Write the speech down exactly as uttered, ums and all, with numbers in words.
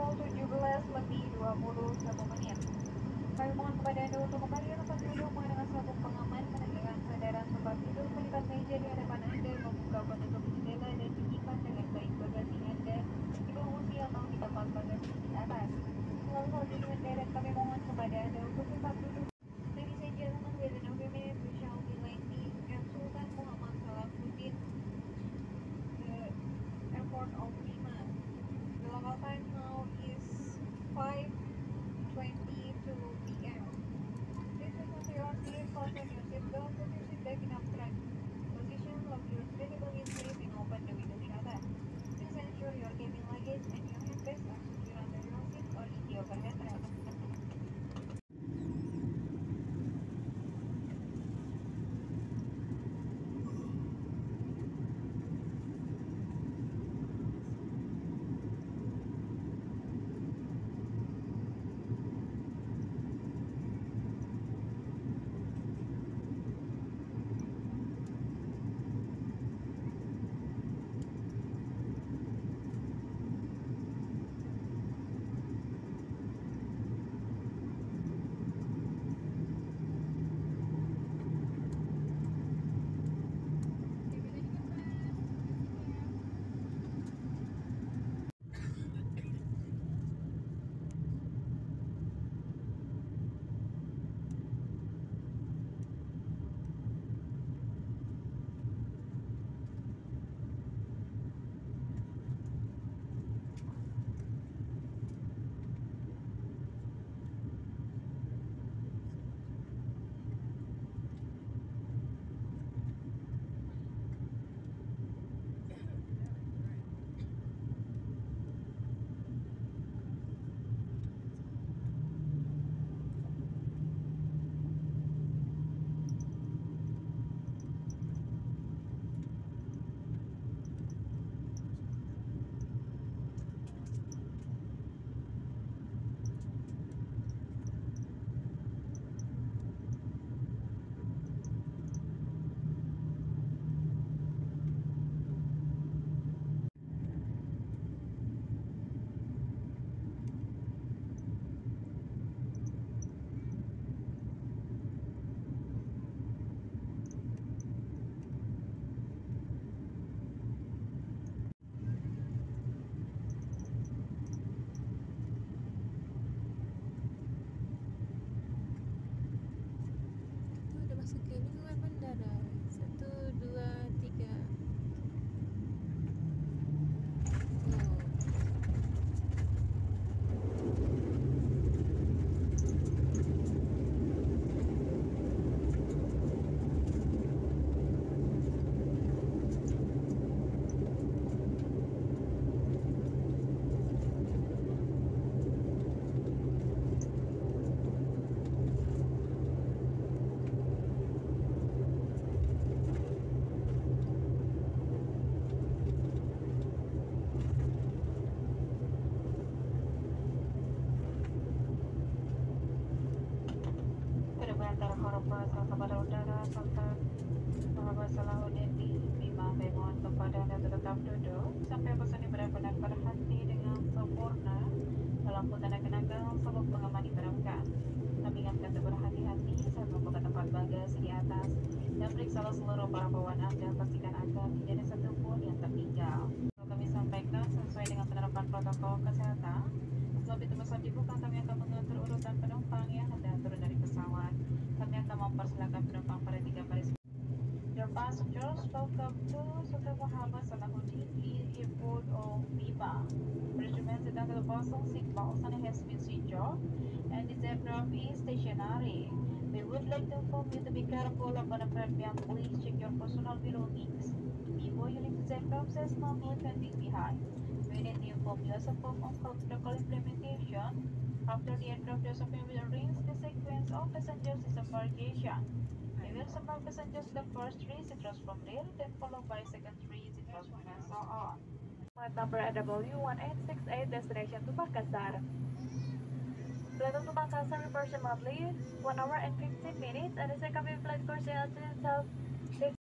pukul tujuh belas lebih dua puluh satu menit. Kami mohon kepada Anda untuk kembali ke tempat duduk dengan sabuk pengaman, menegakkan sadaran tempat duduk, melipat meja di hadapan Anda, membuka penutup jendela, dan menyimpan dengan baik bagasi Anda di bawah kursi atau di tempat bagasi di atas. Selalu hal ini mendadak, kami mohon kepada Anda untuk tetap duduk. Ladies and gentlemen, within a few minutes we shall be landing at Sultan Muhammad Salahuddin, the airport of Lima. The local time now is five twenty-two p m Please listen to your seat, fasten your seatbelt, put your seat back in upright position, lock your seatable in place, and open the window shutter. Please ensure your cabin luggage and your handbags are secure under your seat or in the overhead rack. Masuk ke lingkungan bandara. Satu, dua, tiga. Kepada udara Sultan Muhammad Salahuddin di Bima, kami mohon kepada Anda tetap duduk sampai bus ini benar-benar berhenti dengan sempurna dalam tanda kenakan sabuk pengaman diterapkan. Kami ingatkan untuk berhati-hati saat membuka tempat bagasi di atas dan periksalah seluruh para bawaan Anda, pastikan agar tidak ada satupun yang tertinggal. Kami sampaikan sesuai dengan penerapan protokol kesehatan. Sebab itu pesawat dibuka, kami akan mengatur urutan penumpang yang hendak turun dari pesawat. Kami akan mempersilakan penumpang pada tiga baris. Dear passengers, welcome to Sultan Muhammad Salahuddin Airport of Bima. Please remain seated until the fasten seatbelts and has been switched off, and this aircraft is stationary. We would like to inform you to be careful upon approaching and please check your personal belongings before you leave this aircraft, as none will pending behind. We need to inform you as a form of protocol implementation. After the aircraft disappears, will arrange the sequence of passengers disembarkation. We will disembark passengers the first three seat rows from there, then followed by second three seat rows from and so on. Flight number W one eight six eight, destination to Makassar. Flight to Makassar approximately one hour and fifteen minutes, and the second flight course is